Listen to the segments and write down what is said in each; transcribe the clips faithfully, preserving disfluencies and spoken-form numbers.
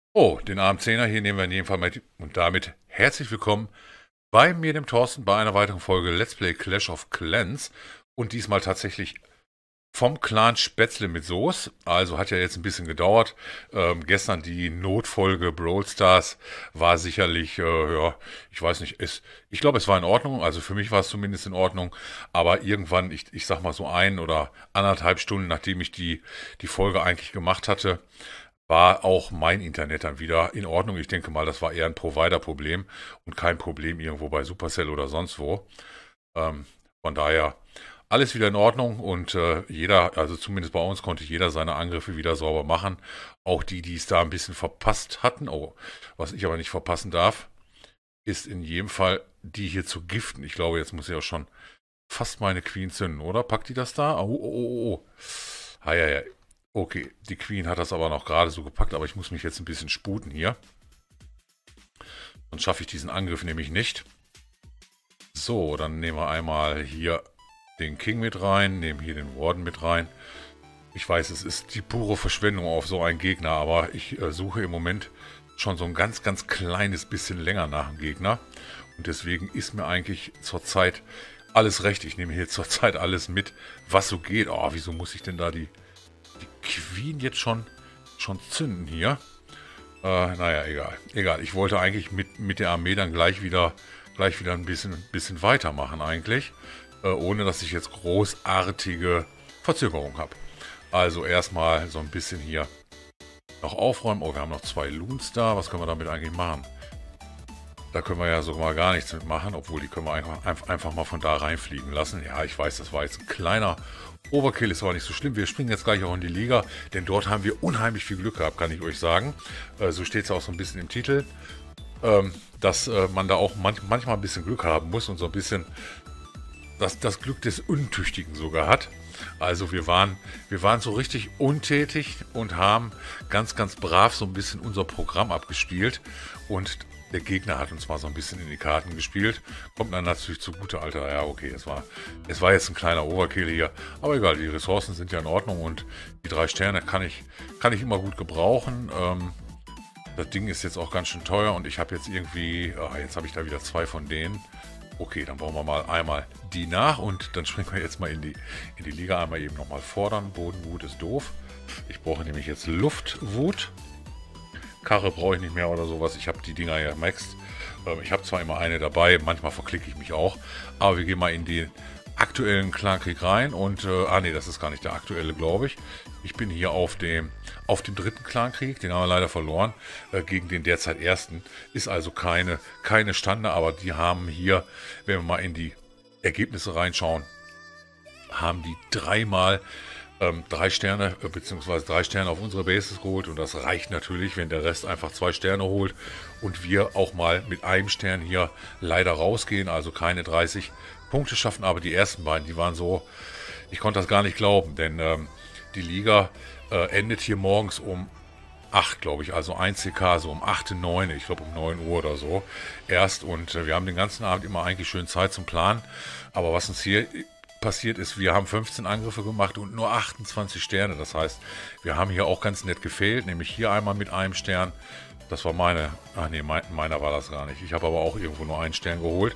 Oh, den Abend Zehner hier nehmen wir in jedem Fall mit. Und damit herzlich willkommen bei mir, dem Thorsten, bei einer weiteren Folge Let's Play Clash of Clans. Und diesmal tatsächlich vom Clan Spätzle mit Soße. Also hat ja jetzt ein bisschen gedauert. Ähm, gestern die Notfolge Brawl Stars war sicherlich, äh, ja, ich weiß nicht, es, ich glaube, es war in Ordnung. Also für mich war es zumindest in Ordnung. Aber irgendwann, ich, ich sag mal so ein oder anderthalb Stunden, nachdem ich die, die Folge eigentlich gemacht hatte, war auch mein Internet dann wieder in Ordnung. Ich denke mal, das war eher ein Provider-Problem und kein Problem irgendwo bei Supercell oder sonst wo. Ähm, von daher alles wieder in Ordnung und äh, jeder, also zumindest bei uns konnte jeder seine Angriffe wieder sauber machen. Auch die, die es da ein bisschen verpasst hatten. Oh, was ich aber nicht verpassen darf, ist in jedem Fall die hier zu giften. Ich glaube, jetzt muss ich auch schon fast meine Queen zünden, oder? Packt die das da? Oh, oh, oh, oh. Ah, ja, ja. Okay, die Queen hat das aber noch gerade so gepackt, aber ich muss mich jetzt ein bisschen sputen hier. Sonst schaffe ich diesen Angriff nämlich nicht. So, dann nehmen wir einmal hier den King mit rein, nehmen hier den Warden mit rein. Ich weiß, es ist die pure Verschwendung auf so einen Gegner, aber ich äh, suche im Moment schon so ein ganz, ganz kleines bisschen länger nach dem Gegner. Und deswegen ist mir eigentlich zurzeit alles recht. Ich nehme hier zurzeit alles mit, was so geht. Oh, wieso muss ich denn da die Queen jetzt schon, schon zünden hier? Äh, naja, egal. Egal. Ich wollte eigentlich mit, mit der Armee dann gleich wieder, gleich wieder ein bisschen, bisschen weitermachen eigentlich. Äh, ohne dass ich jetzt großartige Verzögerung habe. Also erstmal so ein bisschen hier noch aufräumen. Oh, wir haben noch zwei Loons da. Was können wir damit eigentlich machen? Da können wir ja sogar gar nichts mitmachen, obwohl die können wir einfach, einfach mal von da reinfliegen lassen. Ja, ich weiß, das war jetzt ein kleiner Overkill, ist aber nicht so schlimm. Wir springen jetzt gleich auch in die Liga, denn dort haben wir unheimlich viel Glück gehabt, kann ich euch sagen. Äh, so steht es auch so ein bisschen im Titel, ähm, dass äh, man da auch manch, manchmal ein bisschen Glück haben muss und so ein bisschen das, das Glück des Untüchtigen sogar hat. Also wir waren, wir waren so richtig untätig und haben ganz, ganz brav so ein bisschen unser Programm abgespielt und der Gegner hat uns mal so ein bisschen in die Karten gespielt. Kommt dann natürlich zugute, Alter. Ja, okay, es war, es war jetzt ein kleiner Overkill hier. Aber egal, die Ressourcen sind ja in Ordnung und die drei Sterne kann ich, kann ich immer gut gebrauchen. Ähm, das Ding ist jetzt auch ganz schön teuer und ich habe jetzt irgendwie, ah, jetzt habe ich da wieder zwei von denen. Okay, dann bauen wir mal einmal die nach und dann springen wir jetzt mal in die, in die Liga. Einmal eben nochmal fordern. Bodenwut ist doof. Ich brauche nämlich jetzt Luftwut. Karre brauche ich nicht mehr oder sowas. Ich habe die Dinger ja maxed. Ähm, ich habe zwar immer eine dabei, manchmal verklicke ich mich auch. Aber wir gehen mal in den aktuellen Clankrieg rein. Und, äh, ah nee, das ist gar nicht der aktuelle, glaube ich. Ich bin hier auf dem, auf dem dritten Clankrieg. Den haben wir leider verloren. Äh, gegen den derzeit ersten. Ist also keine, keine Stande. Aber die haben hier, wenn wir mal in die Ergebnisse reinschauen, haben die dreimal ähm, drei Sterne, äh, beziehungsweise drei Sterne auf unsere Bases geholt und das reicht natürlich, wenn der Rest einfach zwei Sterne holt und wir auch mal mit einem Stern hier leider rausgehen, also keine dreißig Punkte schaffen, aber die ersten beiden, die waren so, ich konnte das gar nicht glauben, denn ähm, die Liga äh, endet hier morgens um acht, glaube ich, also ein C K, so um acht, neun, ich glaube um neun Uhr oder so erst und äh, wir haben den ganzen Abend immer eigentlich schön Zeit zum Planen, aber was uns hier passiert ist, wir haben fünfzehn Angriffe gemacht und nur achtundzwanzig Sterne. Das heißt, wir haben hier auch ganz nett gefehlt, nämlich hier einmal mit einem Stern. Das war meine, ach nee, mein, meiner war das gar nicht. Ich habe aber auch irgendwo nur einen Stern geholt.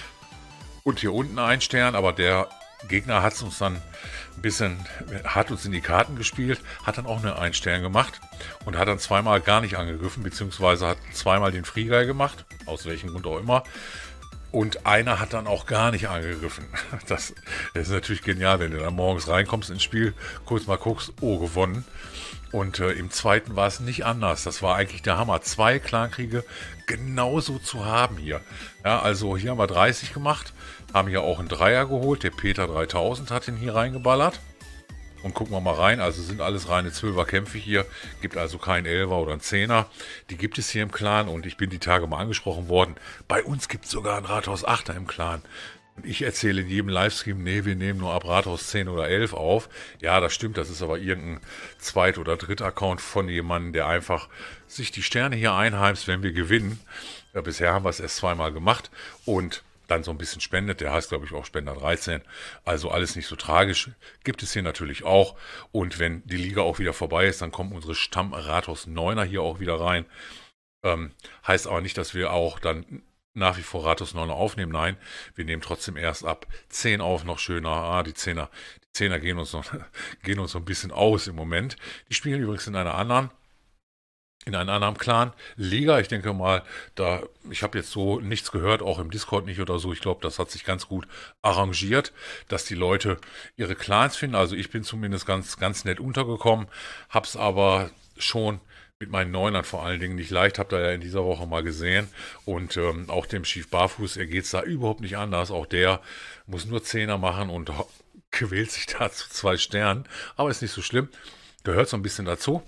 Und hier unten einen Stern, aber der Gegner hat uns dann ein bisschen, hat uns in die Karten gespielt, hat dann auch nur einen Stern gemacht und hat dann zweimal gar nicht angegriffen, beziehungsweise hat zweimal den Free Guy gemacht, aus welchem Grund auch immer. Und einer hat dann auch gar nicht angegriffen. Das, das ist natürlich genial, wenn du dann morgens reinkommst ins Spiel, kurz mal guckst, oh, gewonnen. Und äh, im zweiten war es nicht anders. Das war eigentlich der Hammer. Zwei Clankriege genauso zu haben hier. Ja, also hier haben wir dreißig gemacht, haben hier auch einen Dreier geholt. Der Peter dreitausend hat ihn hier reingeballert. Und gucken wir mal rein, also sind alles reine Zwölfer-Kämpfe hier, gibt also keinen Elfer oder einen Zehner. Die gibt es hier im Clan und ich bin die Tage mal angesprochen worden. Bei uns gibt es sogar ein Rathaus Achter im Clan. Und ich erzähle in jedem Livestream, nee, wir nehmen nur ab Rathaus zehn oder elf auf. Ja, das stimmt, das ist aber irgendein Zweit- oder Dritt-Account von jemandem, der einfach sich die Sterne hier einheimst, wenn wir gewinnen. Ja, bisher haben wir es erst zweimal gemacht und dann so ein bisschen spendet. Der heißt, glaube ich, auch Spender dreizehn. Also alles nicht so tragisch. Gibt es hier natürlich auch. Und wenn die Liga auch wieder vorbei ist, dann kommen unsere Stamm-Rathaus Neuner hier auch wieder rein. Ähm, heißt aber nicht, dass wir auch dann nach wie vor Rathaus Neuner aufnehmen. Nein, wir nehmen trotzdem erst ab zehn auf, noch schöner. Ah, die Zehner, die Zehner gehen uns noch, gehen uns so ein bisschen aus im Moment. Die spielen übrigens in einer anderen in einem anderen Clan. Liga, ich denke mal, da, ich habe jetzt so nichts gehört, auch im Discord nicht oder so. Ich glaube, das hat sich ganz gut arrangiert, dass die Leute ihre Clans finden. Also ich bin zumindest ganz, ganz nett untergekommen, hab's aber schon mit meinen Neunern vor allen Dingen nicht leicht, habt ihr ja in dieser Woche mal gesehen. Und ähm, auch dem Schief Barfuß, er geht's da überhaupt nicht anders. Auch der muss nur Zehner machen und quält sich da zu zwei Sternen. Aber ist nicht so schlimm. Gehört so ein bisschen dazu.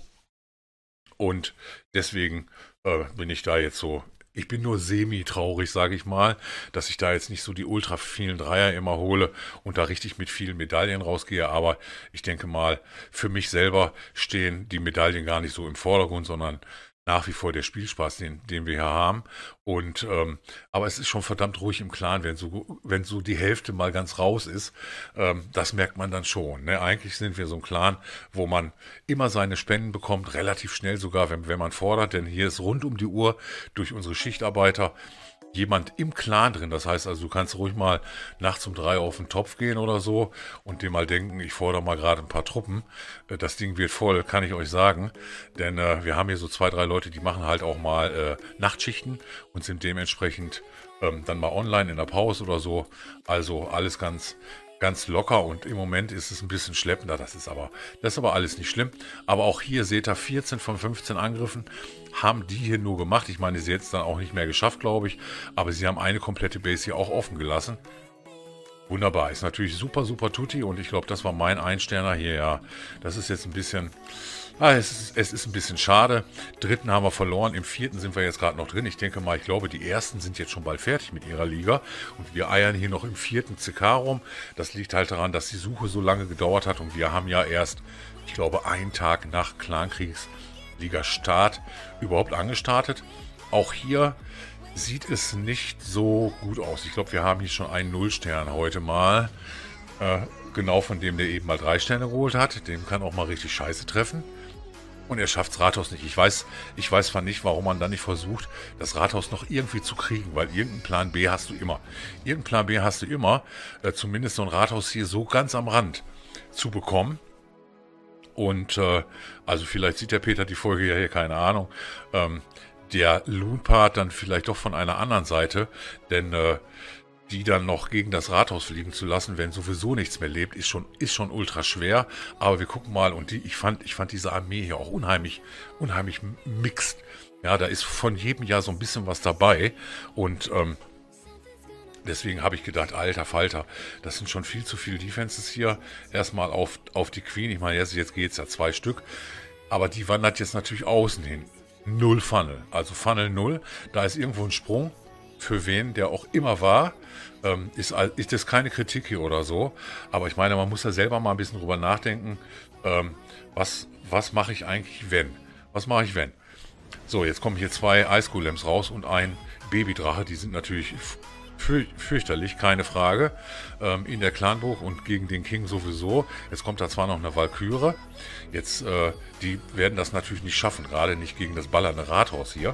Und deswegen äh, bin ich da jetzt so, ich bin nur semi-traurig, sage ich mal, dass ich da jetzt nicht so die ultra vielen Dreier immer hole und da richtig mit vielen Medaillen rausgehe. Aber ich denke mal, für mich selber stehen die Medaillen gar nicht so im Vordergrund, sondern nach wie vor der Spielspaß, den, den wir hier haben. Und ähm, aber es ist schon verdammt ruhig im Clan, wenn so, wenn so die Hälfte mal ganz raus ist. Ähm, das merkt man dann schon. Ne? Eigentlich sind wir so ein Clan, wo man immer seine Spenden bekommt, relativ schnell sogar, wenn, wenn man fordert. Denn hier ist rund um die Uhr durch unsere Schichtarbeiter jemand im Clan drin. Das heißt also, du kannst ruhig mal nachts um drei auf den Topf gehen oder so und dir mal denken, ich fordere mal gerade ein paar Truppen. Äh, Das Ding wird voll, kann ich euch sagen. Denn äh, wir haben hier so zwei, drei Leute, die machen halt auch mal äh, Nachtschichten und sind dementsprechend ähm, dann mal online in der Pause oder so. Also alles ganz ganz locker und im Moment ist es ein bisschen schleppender, das ist aber, das ist aber alles nicht schlimm. Aber auch hier seht ihr, vierzehn von fünfzehn Angriffen haben die hier nur gemacht. Ich meine, sie jetzt dann auch nicht mehr geschafft, glaube ich, aber sie haben eine komplette Base hier auch offen gelassen. Wunderbar, ist natürlich super, super tutti und ich glaube, das war mein Einsterner hier, ja. Das ist jetzt ein bisschen, ah, es ist, es ist ein bisschen schade. Dritten haben wir verloren, im vierten sind wir jetzt gerade noch drin. Ich denke mal, ich glaube, die ersten sind jetzt schon bald fertig mit ihrer Liga und wir eiern hier noch im vierten C K rum. Das liegt halt daran, dass die Suche so lange gedauert hat und wir haben ja erst, ich glaube, einen Tag nach Clankriegsliga-Start überhaupt angestartet. Auch hier sieht es nicht so gut aus. Ich glaube, wir haben hier schon einen Nullstern heute mal. Äh, genau von dem, der eben mal drei Sterne geholt hat. Dem kann auch mal richtig scheiße treffen. Und er schafft das Rathaus nicht. Ich weiß, ich weiß zwar nicht, warum man dann nicht versucht, das Rathaus noch irgendwie zu kriegen, weil irgendeinen Plan B hast du immer. Irgendeinen Plan B hast du immer, äh, zumindest so ein Rathaus hier so ganz am Rand zu bekommen. Und äh, also vielleicht sieht der Peter die Folge ja hier, keine Ahnung. Ähm, der Loon-Part dann vielleicht doch von einer anderen Seite, denn äh, die dann noch gegen das Rathaus fliegen zu lassen, wenn sowieso nichts mehr lebt, ist schon, ist schon ultra schwer. Aber wir gucken mal und die, ich fand, ich fand diese Armee hier auch unheimlich, unheimlich mixed. Ja, da ist von jedem Jahr so ein bisschen was dabei und ähm, deswegen habe ich gedacht, alter Falter, das sind schon viel zu viele Defenses hier. Erstmal auf, auf die Queen, ich meine, jetzt, jetzt geht es ja zwei Stück, aber die wandert jetzt natürlich außen hin. Null Funnel, also Funnel null. Da ist irgendwo ein Sprung, für wen der auch immer war. Ähm, ist, ist das keine Kritik hier oder so. Aber ich meine, man muss ja selber mal ein bisschen drüber nachdenken, ähm, was, was mache ich eigentlich, wenn? Was mache ich, wenn? So, jetzt kommen hier zwei Eisgolems raus und ein Babydrache. Die sind natürlich Für, fürchterlich, keine Frage, ähm, in der Clanburg und gegen den King sowieso. Jetzt kommt da zwar noch eine Walküre, jetzt, äh, die werden das natürlich nicht schaffen, gerade nicht gegen das ballernde Rathaus hier.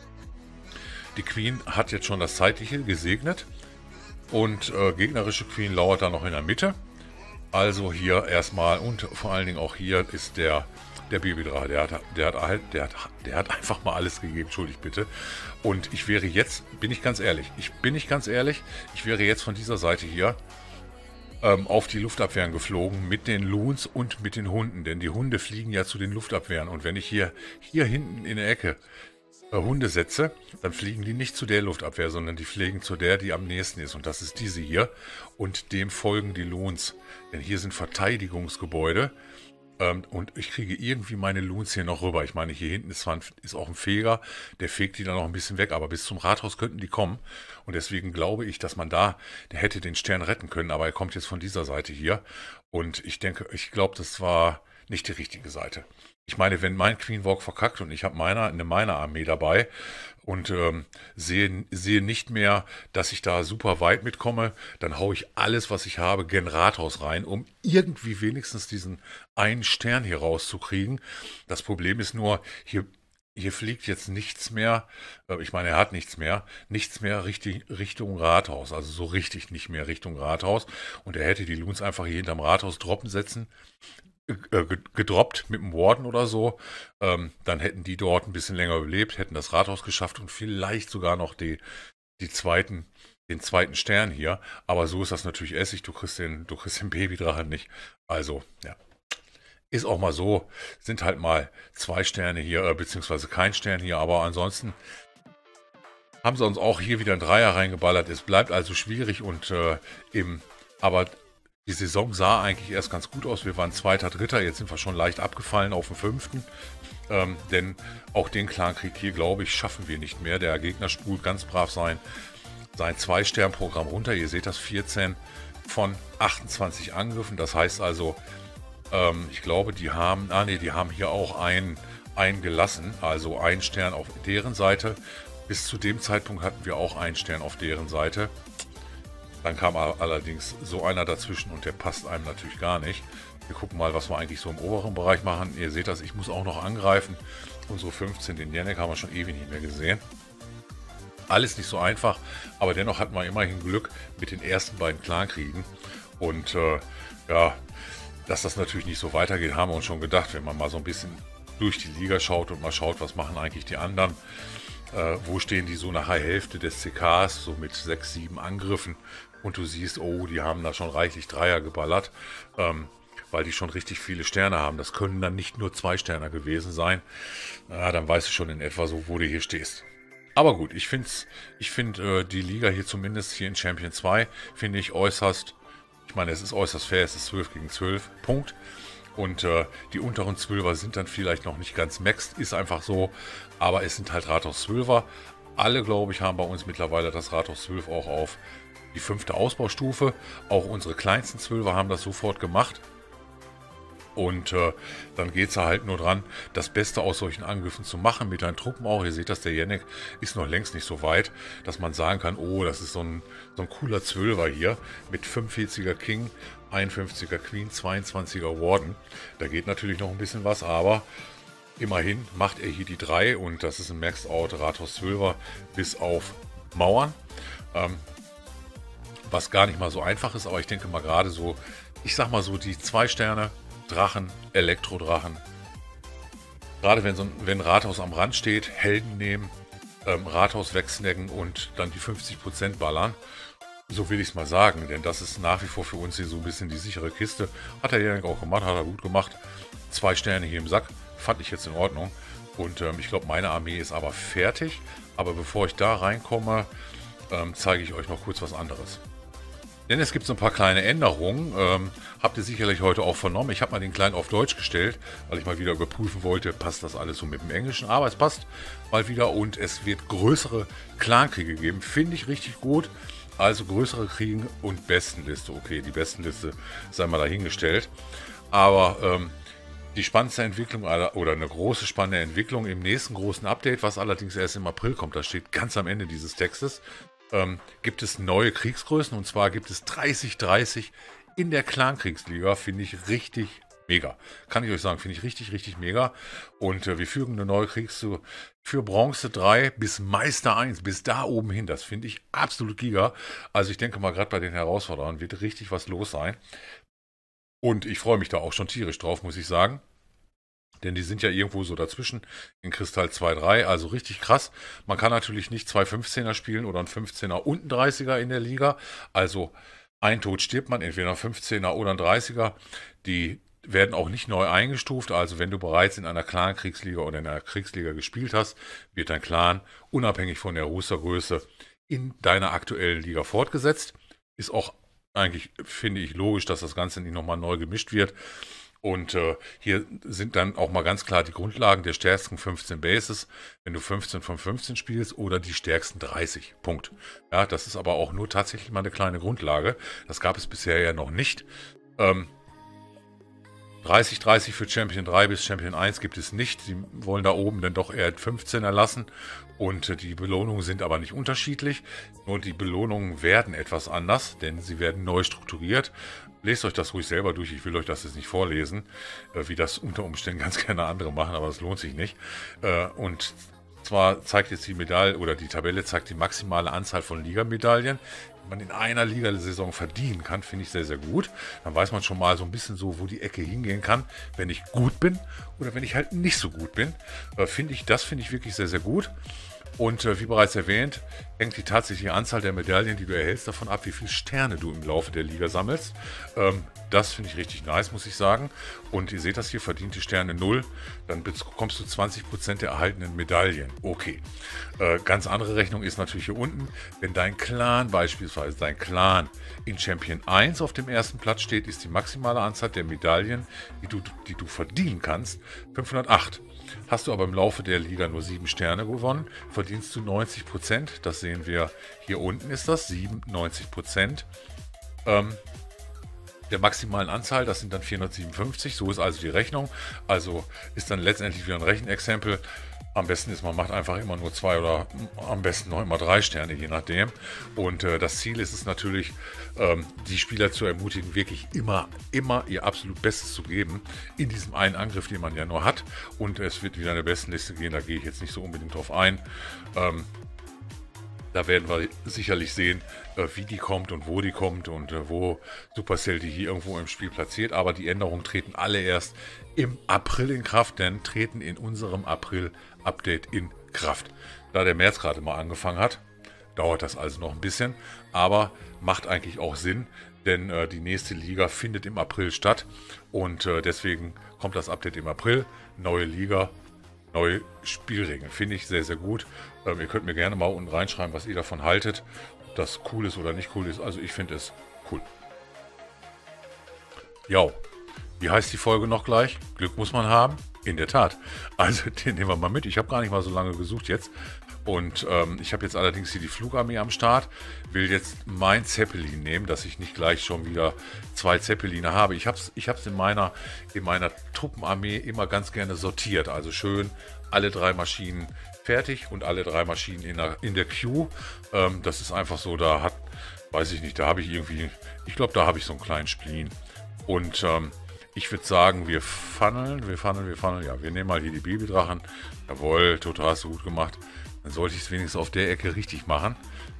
Die Queen hat jetzt schon das Zeitliche gesegnet und äh, gegnerische Queen lauert da noch in der Mitte. Also hier erstmal und vor allen Dingen auch hier ist der Der Babydrache, der hat, der, hat halt, der, hat, der hat einfach mal alles gegeben, entschuldigt bitte. Und ich wäre jetzt, bin ich ganz ehrlich, ich bin nicht ganz ehrlich, ich wäre jetzt von dieser Seite hier ähm, auf die Luftabwehren geflogen mit den Loons und mit den Hunden. Denn die Hunde fliegen ja zu den Luftabwehren. Und wenn ich hier, hier hinten in der Ecke äh, Hunde setze, dann fliegen die nicht zu der Luftabwehr, sondern die fliegen zu der, die am nächsten ist. Und das ist diese hier. Und dem folgen die Loons. Denn hier sind Verteidigungsgebäude. Und ich kriege irgendwie meine Loons hier noch rüber. Ich meine, hier hinten ist zwar ein, ist auch ein Feger, der fegt die dann noch ein bisschen weg, aber bis zum Rathaus könnten die kommen. Und deswegen glaube ich, dass man da, der hätte den Stern retten können, aber er kommt jetzt von dieser Seite hier. Und ich denke, ich glaube, das war nicht die richtige Seite. Ich meine, wenn mein Queen Walk verkackt und ich habe meiner, eine meiner Armee dabei und ähm, sehe, sehe nicht mehr, dass ich da super weit mitkomme, dann haue ich alles, was ich habe, gen Rathaus rein, um irgendwie wenigstens diesen einen Stern hier rauszukriegen. Das Problem ist nur, hier, hier fliegt jetzt nichts mehr, äh, ich meine, er hat nichts mehr, nichts mehr richtig, Richtung Rathaus, also so richtig nicht mehr Richtung Rathaus. Und er hätte die Loons einfach hier hinterm Rathaus droppen setzen äh, gedroppt mit dem Warden oder so, ähm, dann hätten die dort ein bisschen länger überlebt, hätten das Rathaus geschafft und vielleicht sogar noch die, die zweiten, den zweiten Stern hier. Aber so ist das natürlich Essig, du kriegst den, du kriegst den Babydrachen nicht. Also, ja. Ist auch mal so, sind halt mal zwei Sterne hier, äh, beziehungsweise kein Stern hier, aber ansonsten haben sie uns auch hier wieder ein Dreier reingeballert. Es bleibt also schwierig und äh, im, aber die Saison sah eigentlich erst ganz gut aus. Wir waren Zweiter, Dritter, jetzt sind wir schon leicht abgefallen auf den Fünften. Ähm, denn auch den Clankrieg hier, glaube ich, schaffen wir nicht mehr. Der Gegner spult ganz brav sein, sein Zwei-Stern-Programm runter. Ihr seht das, vierzehn von achtundzwanzig Angriffen. Das heißt also, ähm, ich glaube, die haben, ah nee, die haben hier auch einen, einen gelassen. Also ein Stern auf deren Seite. Bis zu dem Zeitpunkt hatten wir auch einen Stern auf deren Seite. Dann kam allerdings so einer dazwischen und der passt einem natürlich gar nicht. Wir gucken mal, was wir eigentlich so im oberen Bereich machen. Ihr seht das, ich muss auch noch angreifen. Unsere fünfzehn, den Janek haben wir schon ewig nicht mehr gesehen. Alles nicht so einfach, aber dennoch hatten wir immerhin Glück mit den ersten beiden Clankriegen. Und äh, ja, dass das natürlich nicht so weitergeht, haben wir uns schon gedacht, wenn man mal so ein bisschen durch die Liga schaut und mal schaut, was machen eigentlich die anderen. Äh, wo stehen die so nach der Hälfte des C Ks, so mit sechs, sieben Angriffen. Und du siehst, oh, die haben da schon reichlich Dreier geballert, ähm, weil die schon richtig viele Sterne haben. Das können dann nicht nur zwei Sterne gewesen sein. Ja, dann weißt du schon in etwa so, wo du hier stehst. Aber gut, ich finde ich find, äh, die Liga hier zumindest hier in Champion zwei, finde ich äußerst, ich meine, es ist äußerst fair, es ist zwölf gegen zwölf, Punkt. Und äh, die unteren Zwölfer sind dann vielleicht noch nicht ganz maxed, ist einfach so. Aber es sind halt Rathaus Zwölfer. Alle, glaube ich, haben bei uns mittlerweile das Rathaus zwölf auch auf die fünfte Ausbaustufe. Auch unsere kleinsten Zwölfer haben das sofort gemacht. Und äh, dann geht es halt nur dran, das Beste aus solchen Angriffen zu machen, mit deinen Truppen auch. Ihr seht das, der Janek ist noch längst nicht so weit, dass man sagen kann, oh, das ist so ein, so ein cooler Zwölfer hier mit fünfundvierziger King, einundfünfziger Queen, zweiundzwanziger Warden. Da geht natürlich noch ein bisschen was, aber immerhin macht er hier die drei und das ist ein Maxed-Out Rathaus zwölfer bis auf Mauern. Ähm, was gar nicht mal so einfach ist, aber ich denke mal gerade so, ich sag mal so, die zwei Sterne Drachen, Elektrodrachen. Gerade wenn so ein wenn Rathaus am Rand steht, Helden nehmen, ähm, Rathaus wegsnacken und dann die fünfzig Prozent ballern. So will ich es mal sagen, denn das ist nach wie vor für uns hier so ein bisschen die sichere Kiste. Hat er ja auch gemacht, hat er gut gemacht. Zwei Sterne hier im Sack, fand ich jetzt in Ordnung. Und ähm, ich glaube, meine Armee ist aber fertig. Aber bevor ich da reinkomme, ähm, zeige ich euch noch kurz was anderes. Denn es gibt so ein paar kleine Änderungen, ähm, habt ihr sicherlich heute auch vernommen. Ich habe mal den kleinen auf Deutsch gestellt, weil ich mal wieder überprüfen wollte, passt das alles so mit dem Englischen. Aber es passt mal wieder und es wird größere Clankriege geben, finde ich richtig gut. Also größere Kriege und Bestenliste. Okay, die Bestenliste sei mal dahingestellt. Aber ähm, die spannendste Entwicklung oder eine große spannende Entwicklung im nächsten großen Update, was allerdings erst im April kommt, das steht ganz am Ende dieses Textes, Ähm, gibt es neue Kriegsgrößen und zwar gibt es dreißig dreißig in der Clankriegsliga, finde ich richtig mega. Kann ich euch sagen, finde ich richtig, richtig mega. Und äh, wir fügen eine neue Kriegsgröße für Bronze drei bis Meister eins, bis da oben hin. Das finde ich absolut giga. Also ich denke mal, gerade bei den Herausforderern wird richtig was los sein. Und ich freue mich da auch schon tierisch drauf, muss ich sagen. Denn die sind ja irgendwo so dazwischen in Kristall zwei drei, also richtig krass. Man kann natürlich nicht zwei fünfzehner spielen oder ein fünfzehner und ein dreißiger in der Liga. Also ein Tod stirbt man, entweder ein fünfzehner oder ein dreißiger. Die werden auch nicht neu eingestuft. Also wenn du bereits in einer Clan-Kriegsliga oder in einer Kriegsliga gespielt hast, wird dein Clan unabhängig von der Rostergröße in deiner aktuellen Liga fortgesetzt. Ist auch eigentlich, finde ich, logisch, dass das Ganze nicht nochmal neu gemischt wird. Und äh, hier sind dann auch mal ganz klar die Grundlagen der stärksten fünfzehn Bases, wenn du fünfzehn von fünfzehn spielst oder die stärksten dreißig. Punkt. Ja, das ist aber auch nur tatsächlich mal eine kleine Grundlage. Das gab es bisher ja noch nicht. Ähm, dreißig dreißig für Champion drei bis Champion eins gibt es nicht. Sie wollen da oben dann doch eher fünfzehn erlassen. Und äh, die Belohnungen sind aber nicht unterschiedlich. Nur die Belohnungen werden etwas anders, denn sie werden neu strukturiert. Lest euch das ruhig selber durch. Ich will euch das jetzt nicht vorlesen, äh, wie das unter Umständen ganz gerne andere machen, aber das lohnt sich nicht. Äh, und zwar zeigt jetzt die Medaille oder die Tabelle zeigt die maximale Anzahl von Ligamedaillen, die man in einer Ligasaison verdienen kann, finde ich sehr, sehr gut. Dann weiß man schon mal so ein bisschen so, wo die Ecke hingehen kann, wenn ich gut bin oder wenn ich halt nicht so gut bin. Äh, finde ich, das finde ich wirklich sehr, sehr gut. Und äh, wie bereits erwähnt, hängt die tatsächliche Anzahl der Medaillen, die du erhältst, davon ab, wie viele Sterne du im Laufe der Liga sammelst. Ähm, das finde ich richtig nice, muss ich sagen. Und ihr seht das hier, verdiente Sterne null, dann bekommst du zwanzig Prozent der erhaltenen Medaillen. Okay. Äh, ganz andere Rechnung ist natürlich hier unten. Wenn dein Clan beispielsweise, dein Clan in Champion eins auf dem ersten Platz steht, ist die maximale Anzahl der Medaillen, die du, die du verdienen kannst, fünfhundertacht. Hast du aber im Laufe der Liga nur sieben Sterne gewonnen, verdienst du neunzig Prozent. Das sehen wir hier unten, ist das siebenundneunzig Prozent ähm, der maximalen Anzahl. Das sind dann vierhundertsiebenundfünfzig. So ist also die Rechnung. Also ist dann letztendlich wieder ein Rechenexempel. Am besten ist, man macht einfach immer nur zwei oder am besten noch immer drei Sterne, je nachdem. Und äh, das Ziel ist es natürlich, ähm, die Spieler zu ermutigen, wirklich immer, immer ihr absolut Bestes zu geben in diesem einen Angriff, den man ja nur hat. Und es wird wieder eine Bestenliste gehen, da gehe ich jetzt nicht so unbedingt drauf ein. Ähm, Da werden wir sicherlich sehen, äh, wie die kommt und wo die kommt und äh, wo Supercell die hier irgendwo im Spiel platziert. Aber die Änderungen treten alle erst im April in Kraft, denn treten in unserem April-Update in Kraft. Da der März gerade mal angefangen hat, dauert das also noch ein bisschen, aber macht eigentlich auch Sinn, denn äh, die nächste Liga findet im April statt und äh, deswegen kommt das Update im April. Neue Liga, neue Spielregeln. Finde ich sehr, sehr gut. Ähm, ihr könnt mir gerne mal unten reinschreiben, was ihr davon haltet. Ob das cool ist oder nicht cool ist. Also ich finde es cool. Ja, wie heißt die Folge noch gleich? Glück muss man haben? In der Tat. Also den nehmen wir mal mit. Ich habe gar nicht mal so lange gesucht jetzt. Und ähm, ich habe jetzt allerdings hier die Flugarmee am Start. Will jetzt mein Zeppelin nehmen, dass ich nicht gleich schon wieder zwei Zeppeline habe. Ich habe es ich hab's in meiner, in meiner Truppenarmee immer ganz gerne sortiert. Also schön alle drei Maschinen fertig und alle drei Maschinen in der, in der Queue. Ähm, das ist einfach so, da hat, weiß ich nicht, da habe ich irgendwie, ich glaube, da habe ich so einen kleinen Spleen. Und ähm, ich würde sagen, wir funneln, wir funneln, wir funneln. Ja, wir nehmen mal hier die Babydrachen. Jawohl, total hast du gut gemacht. Dann sollte ich es wenigstens auf der Ecke richtig machen.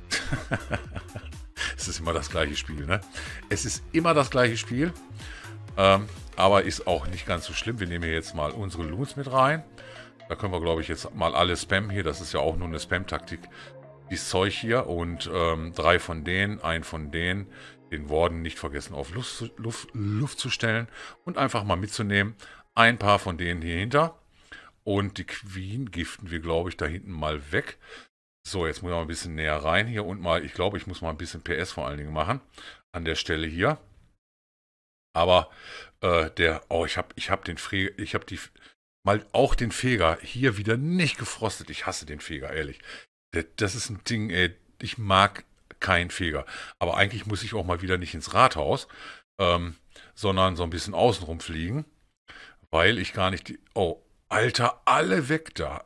Es ist immer das gleiche Spiel, ne? Es ist immer das gleiche Spiel. Ähm, aber ist auch nicht ganz so schlimm. Wir nehmen hier jetzt mal unsere Loons mit rein. Da können wir, glaube ich, jetzt mal alle spammen hier. Das ist ja auch nur eine Spam-Taktik. Dieses Zeug hier. Und ähm, drei von denen, ein von denen. Den Warden nicht vergessen auf Luft, Luft, Luft zu stellen. Und einfach mal mitzunehmen. Ein paar von denen hier hinter. Und die Queen giften wir, glaube ich, da hinten mal weg. So, jetzt muss ich mal ein bisschen näher rein hier und mal, ich glaube, ich muss mal ein bisschen P S vor allen Dingen machen. An der Stelle hier. Aber äh, der, oh, ich habe ich hab den Feger, ich habe die, mal auch den Feger hier wieder nicht gefrostet. Ich hasse den Feger, ehrlich. Das ist ein Ding, ey, ich mag keinen Feger. Aber eigentlich muss ich auch mal wieder nicht ins Rathaus, ähm, sondern so ein bisschen außenrum fliegen, weil ich gar nicht die, oh, Alter, alle weg da.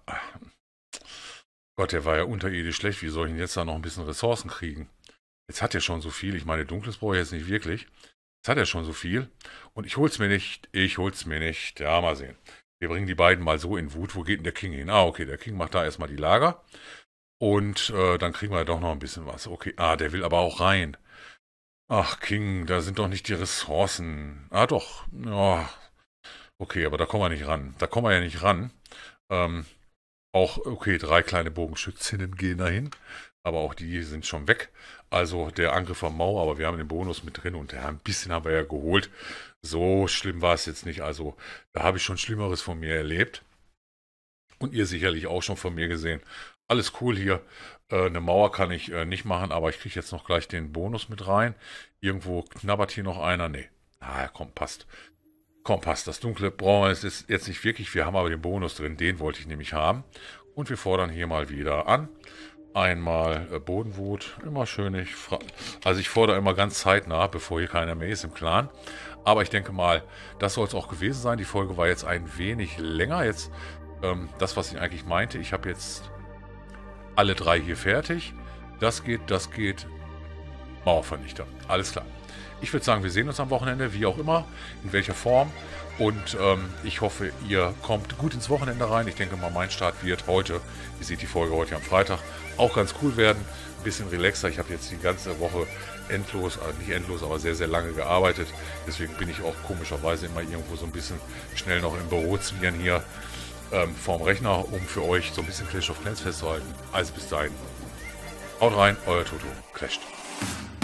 Gott, der war ja unterirdisch schlecht. Wie soll ich denn jetzt da noch ein bisschen Ressourcen kriegen? Jetzt hat er schon so viel. Ich meine, Dunkles brauche ich jetzt nicht wirklich. Jetzt hat er schon so viel. Und ich hol's mir nicht. Ich hol's mir nicht. Ja, mal sehen. Wir bringen die beiden mal so in Wut. Wo geht denn der King hin? Ah, okay, der King macht da erstmal die Lager. Und äh, dann kriegen wir doch noch ein bisschen was. Okay, ah, der will aber auch rein. Ach, King, da sind doch nicht die Ressourcen. Ah, doch. Ja. Okay, aber da kommen wir nicht ran. Da kommen wir ja nicht ran. Ähm, auch, okay, drei kleine Bogenschützinnen gehen dahin. Aber auch die sind schon weg. Also der Angriff am Mauer, aber wir haben den Bonus mit drin. Und ja, ein bisschen haben wir ja geholt. So schlimm war es jetzt nicht. Also da habe ich schon Schlimmeres von mir erlebt. Und ihr sicherlich auch schon von mir gesehen. Alles cool hier. Äh, eine Mauer kann ich äh, nicht machen, aber ich kriege jetzt noch gleich den Bonus mit rein. Irgendwo knabbert hier noch einer. Nee. Ah, komm, passt. Komm, passt. Das dunkle Braun ist jetzt nicht wirklich. Wir haben aber den Bonus drin. Den wollte ich nämlich haben. Und wir fordern hier mal wieder an. Einmal äh, Bodenwut. Immer schön. Ich also ich fordere immer ganz zeitnah, bevor hier keiner mehr ist im Clan. Aber ich denke mal, das soll es auch gewesen sein. Die Folge war jetzt ein wenig länger. Jetzt ähm, das, was ich eigentlich meinte. Ich habe jetzt alle drei hier fertig. Das geht, das geht. Mauervernichter. Alles klar. Ich würde sagen, wir sehen uns am Wochenende, wie auch immer, in welcher Form. Und ähm, ich hoffe, ihr kommt gut ins Wochenende rein. Ich denke mal, mein Start wird heute, ihr seht die Folge heute am Freitag, auch ganz cool werden. Ein bisschen relaxer. Ich habe jetzt die ganze Woche endlos, also nicht endlos, aber sehr, sehr lange gearbeitet. Deswegen bin ich auch komischerweise immer irgendwo so ein bisschen schnell noch im Büro zwingern hier ähm, vorm Rechner, um für euch so ein bisschen Clash of Clans festzuhalten. Also bis dahin. Haut rein, euer Toto. Clasht.